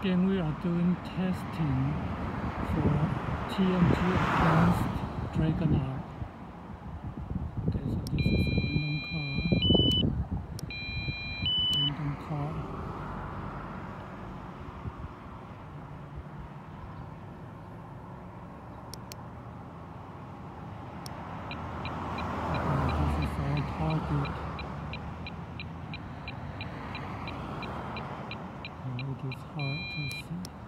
Again, we are doing testing for TMG against DragonEye. Okay, so this is a random car. Okay, this is our target. It is hard to see.